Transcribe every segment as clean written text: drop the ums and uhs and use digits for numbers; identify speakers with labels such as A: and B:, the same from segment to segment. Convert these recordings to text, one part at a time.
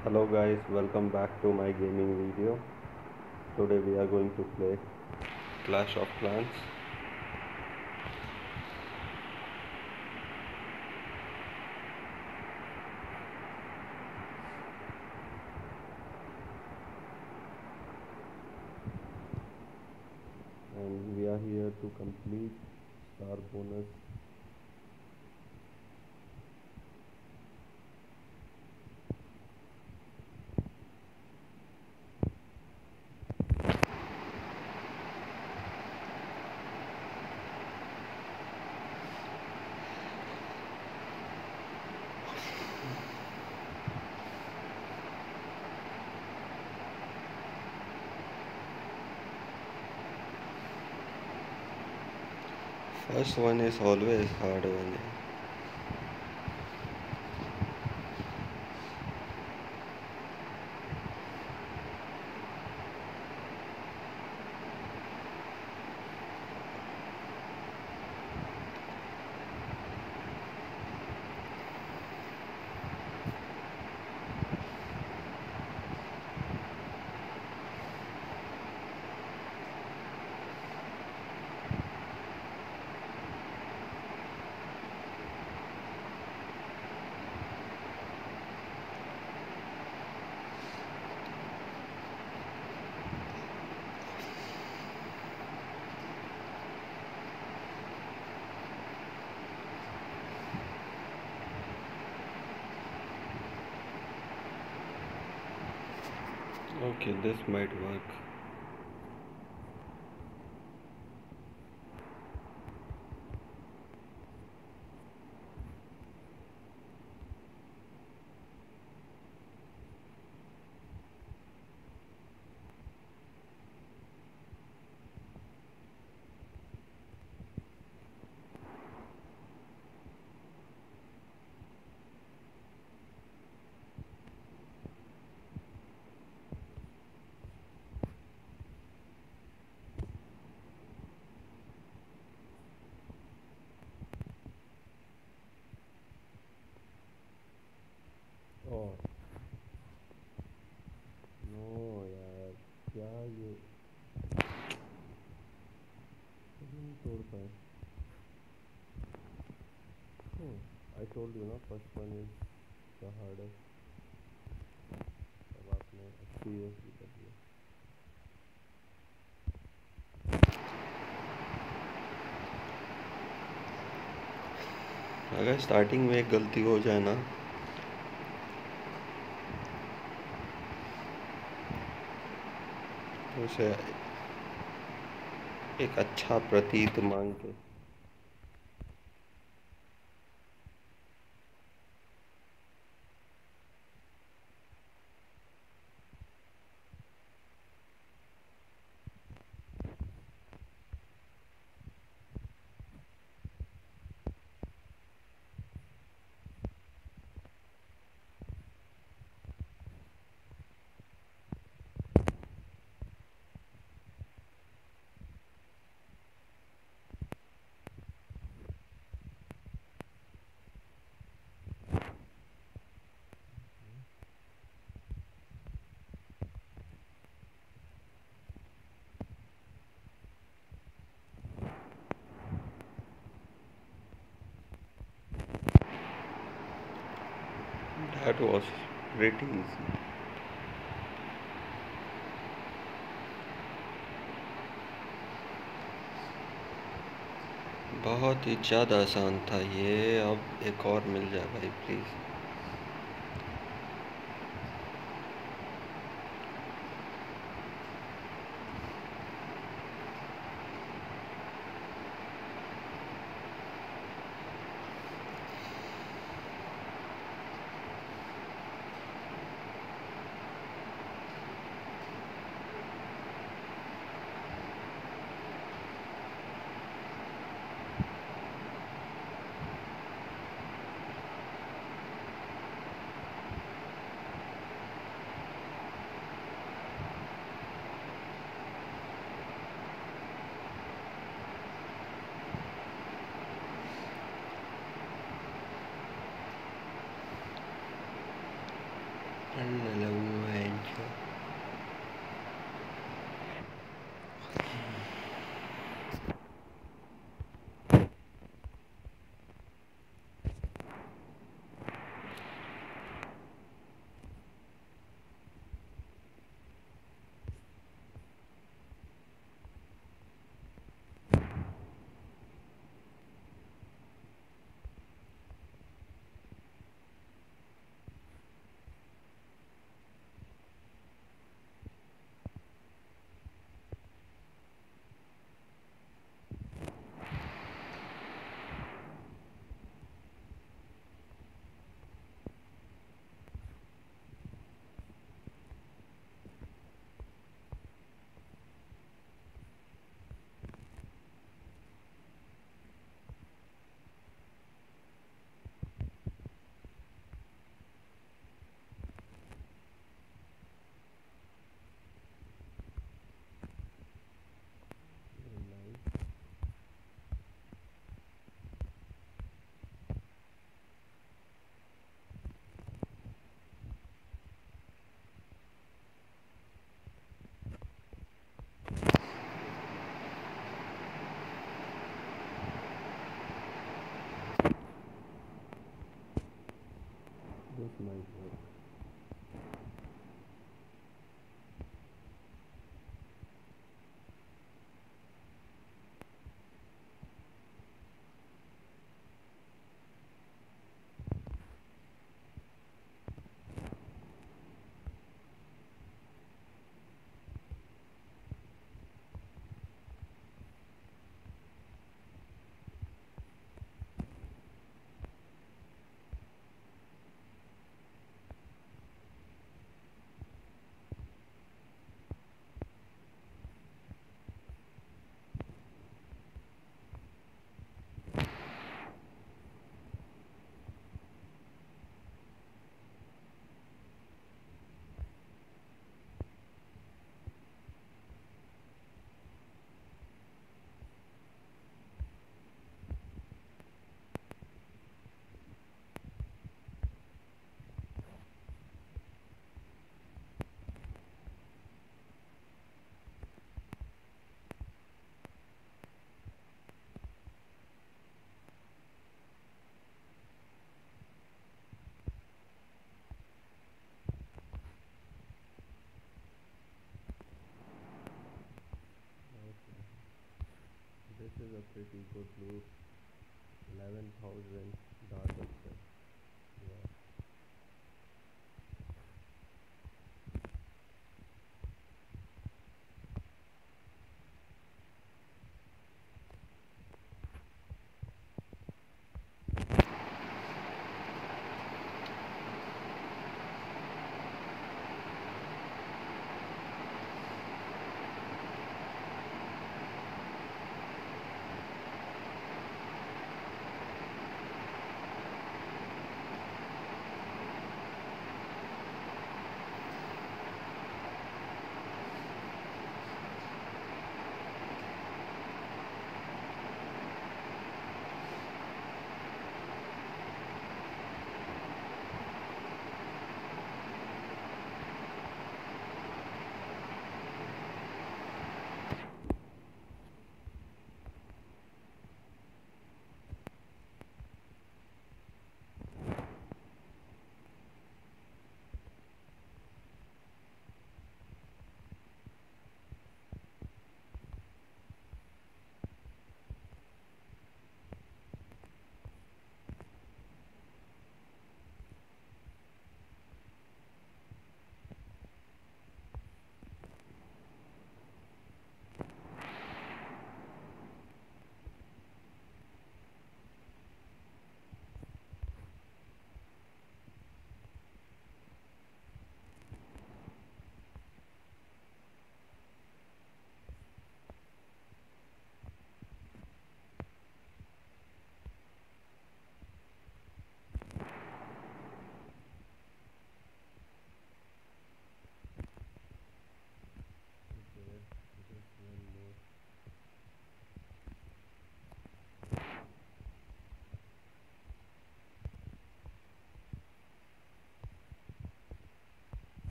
A: Hello guys, welcome back to my gaming video. Today we are going to play Clash of Clans and we are here to complete star bonus. First one is always hard one. Okay, this might work. Oh no यार, क्या ये नहीं तोड़ पाए. Oh, I told you ना, first one is the hardest. अब आपने seriously कर दिया. अगर स्टार्टिंग में एक गलती हो जाए ना, तो उसे एक अच्छा प्रतीत मांग के that was pretty easy. बहुत ही ज़्यादा आसान था ये. अब एक और मिल जाए भाई please. Hello, Angel. This might work. Okay. This is a pretty good loot. 11,000 dark elixir. Yeah.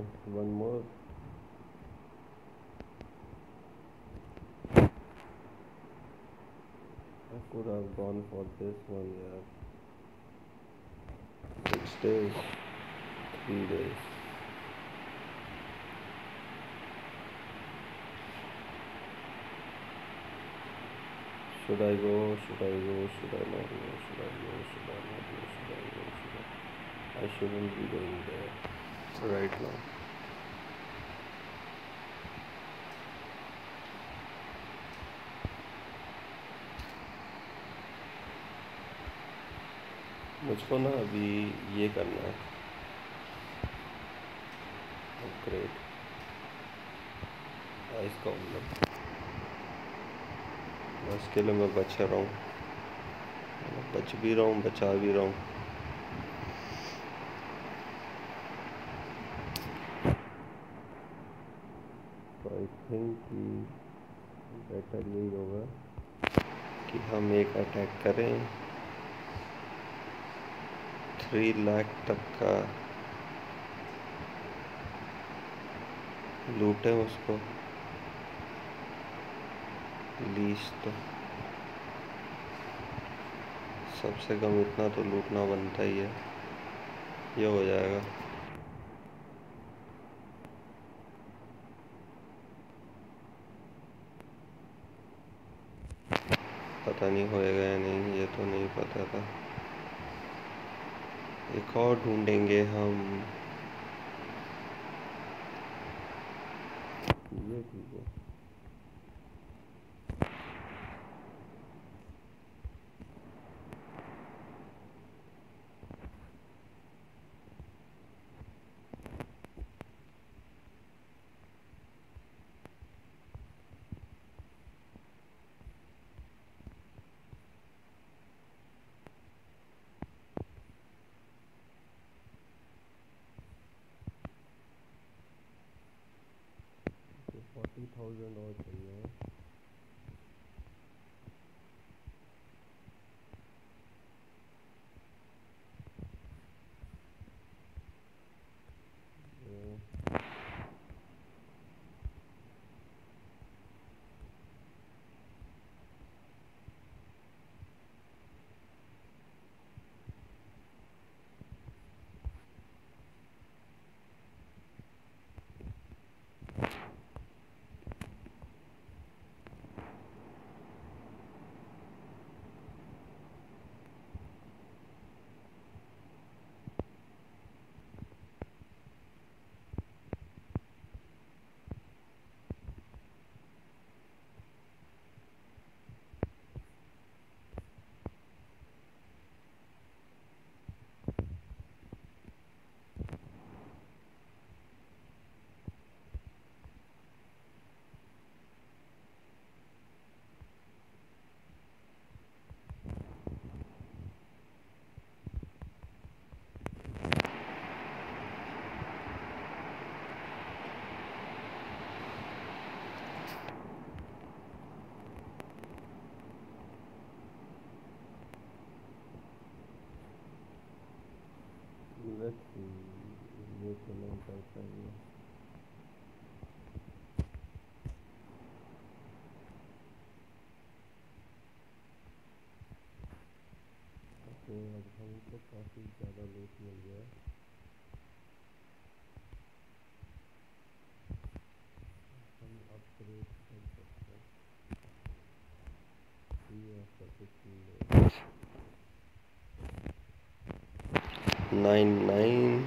A: one more. I could have gone for this one, yeah. 6 days, 3 days. Should I go? Should I go? Should I not go? Should I go? Should I not go? Should I go? Should I shouldn't be going there right now. मुझको ना अभी ये करना है, upgrade ice का omelette. इसके लिए मैं बचा रहा हूँ, बच भी रहा हूँ, बचा भी रहा हूँ। तो आई थिंक कि बेटर यही होगा कि हम एक अटैक करें, 3 लाख तक का लूटें उसको, लीज तो सबसे कम इतना तो लूटना बनता ही है। ये हो जाएगा। पता नहीं होएगा या नहीं, ये तो नहीं पता था। एक और ढूंढेंगे हम। ये ठीक है। तो 40,000 और चाहिए। Let's see, ये तो नहीं कर पाएंगे। तो अब हमको काफ़ी ज़्यादा लूट मिल गया है। हम अपग्रेड कर सकते हैं। 99।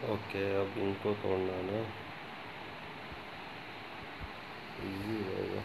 A: ओके, अब इनको तोड़ना ना इजी रहेगा।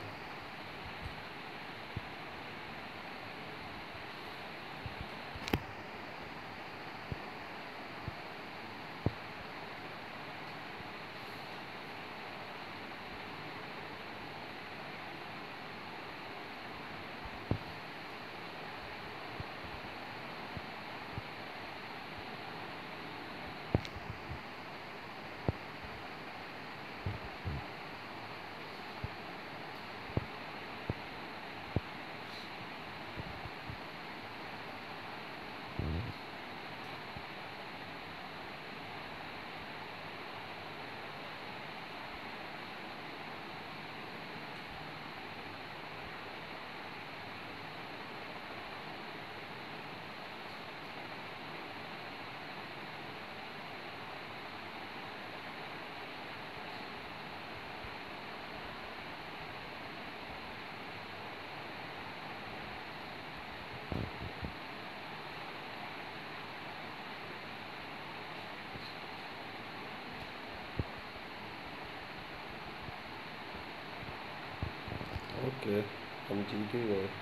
A: ओके, हम जीत ही गए।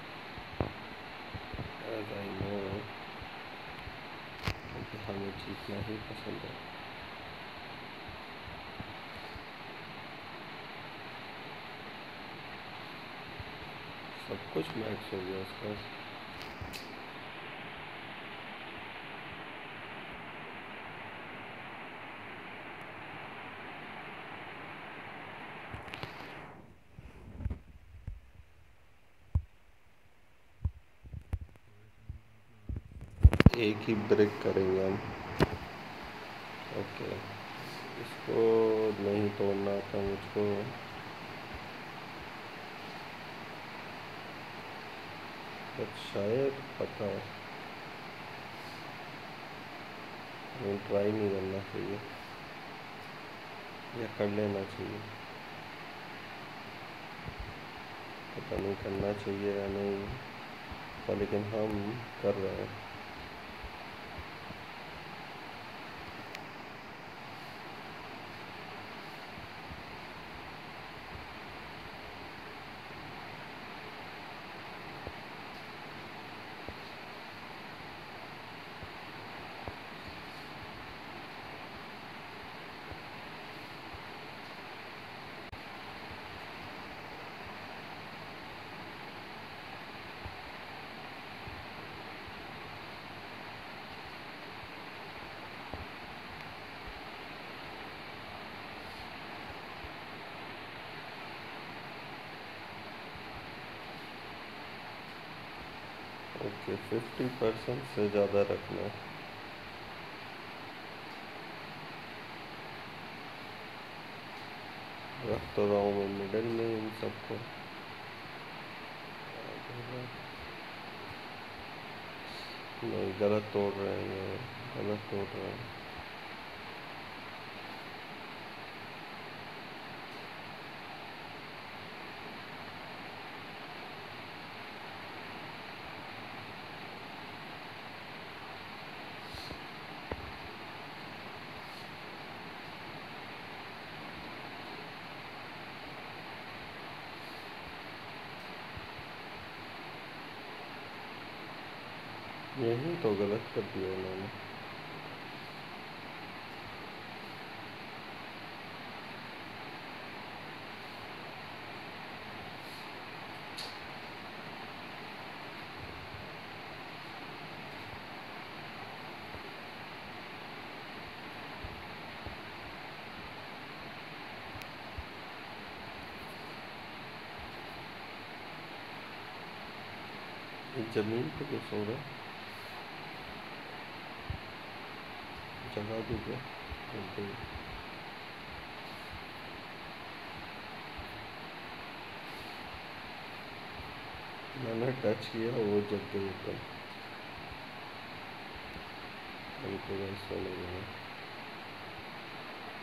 A: एज आई नो, क्योंकि हमें जीतना ही पसंद है। सब कुछ मैक्स हो गया उसका। एक ही ब्रेक करेंगे हम। ओके, इसको नहीं तोड़ना था मुझको। बट शायद पता है, हमें ट्राई नहीं करना चाहिए या कर लेना चाहिए। पता नहीं करना चाहिए या नहीं, पर लेकिन हम कर रहे हैं। ओके, 50% से ज़्यादा रखना है। रख तो रहा हूँ मैं मिडल में इन सबको। नहीं, गलत तोड़ रहे हैं ये, गलत तोड़ रहे हैं। यही तो गलत कर दिया उन्होंने। जमीन पे क्यों सो रहा है? जगा दीजिए जल्दी। मैंने टच किया, वो जग गई एकदम। उनको वैसे नहीं है।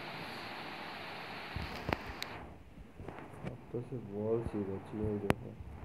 A: अब तो सिर्फ वॉल्स ही बची हैं जो है।